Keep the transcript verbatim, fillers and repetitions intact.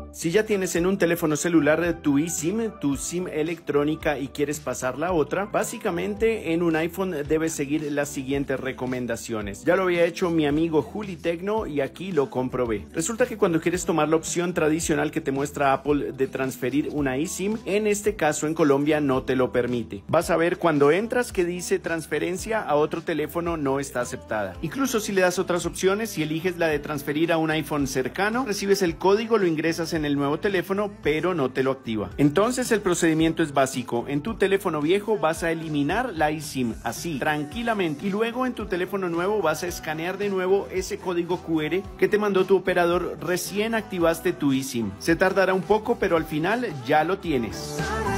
Si ya tienes en un teléfono celular tu eSIM, tu SIM electrónica y quieres pasarla a otra, básicamente en un iPhone debes seguir las siguientes recomendaciones. Ya lo había hecho mi amigo Juli Tecno y aquí lo comprobé. Resulta que cuando quieres tomar la opción tradicional que te muestra Apple de transferir una eSIM, en este caso en Colombia no te lo permite. Vas a ver cuando entras que dice transferencia a otro teléfono no está aceptada. Incluso si le das otras opciones, si eliges la de transferir a un iPhone cercano, recibes el código, lo ingresas en el nuevo teléfono, pero no te lo activa. Entonces el procedimiento es básico. En tu teléfono viejo vas a eliminar la eSIM, así, tranquilamente, y luego en tu teléfono nuevo vas a escanear de nuevo ese código cu erre que te mandó tu operador recién activaste tu eSIM. Se tardará un poco, pero al final ya lo tienes.